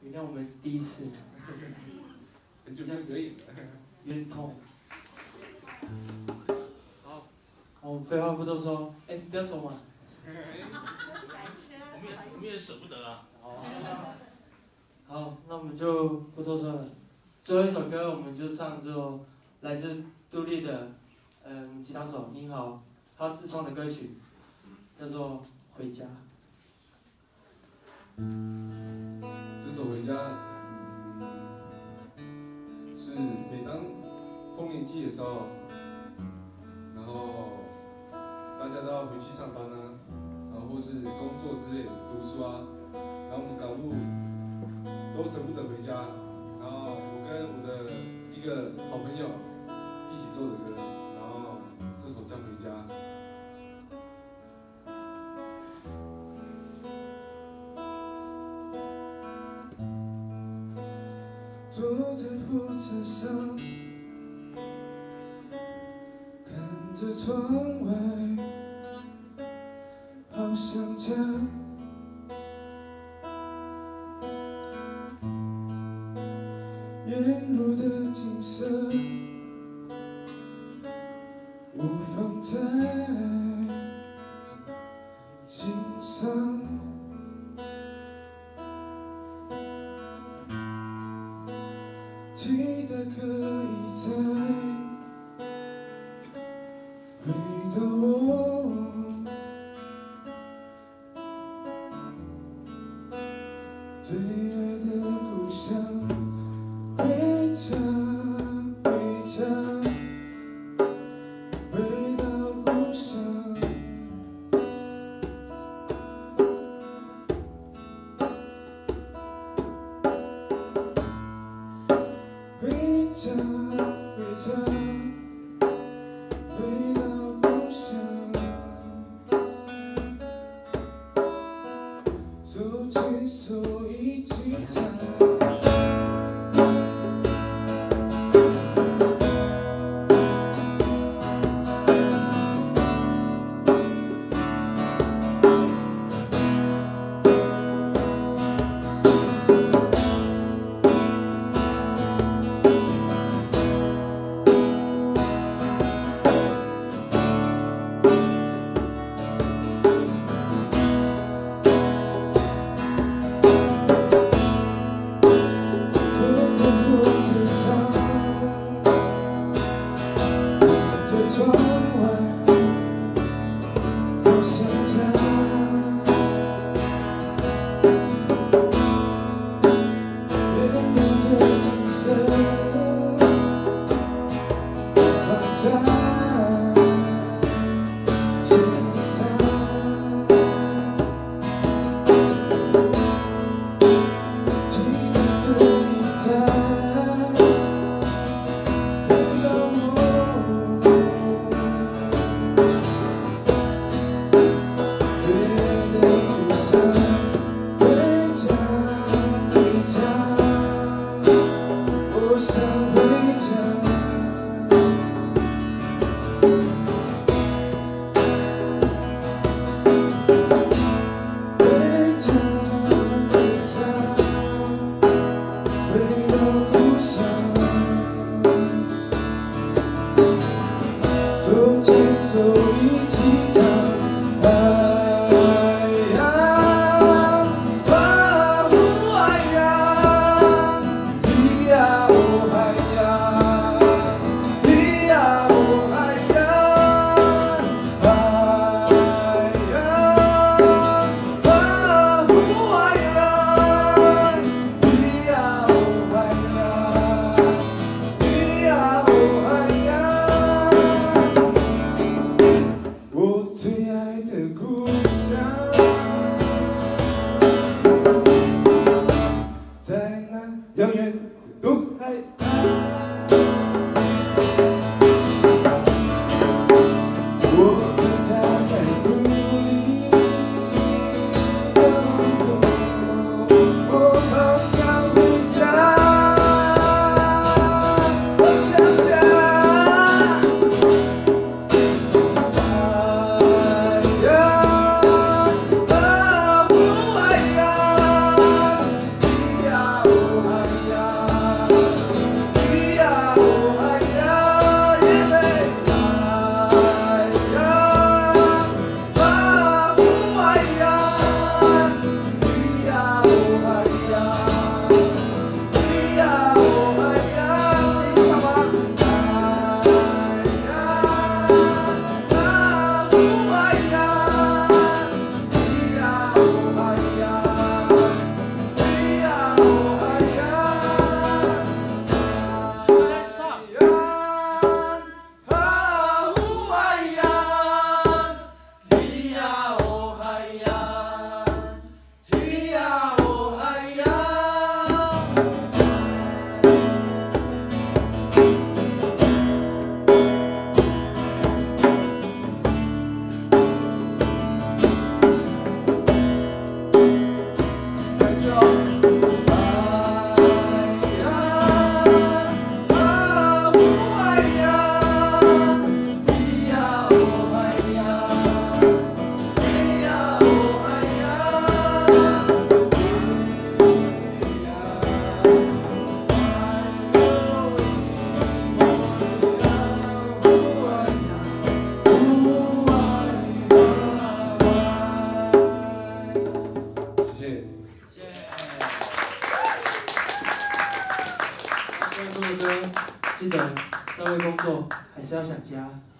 原谅我们第一次， 就这样子而已。 冤痛。好，我废话不多说，哎，不要走嘛。 我们也舍不得啊。 好，那我们就不多说了。最后一首歌，我们就唱就来自杜丽的，吉他手英豪，他自创的歌曲，叫做《回家》。 这首《回家》，是每当丰年祭的时候，然后大家都要回去上班啊，然后或是工作之类的，读书啊，然后我们赶路都舍不得回家，然后我跟我的一个好朋友一起做的歌，然后这首叫《回家》。坐在火车上，看着窗外，好想家。沿路的景色，我放在心上。期待可以再回到我最爱的故乡，回家，回家，回到故乡。回家，回家，回到故乡。手牵手一起唱。 作，还是要想家。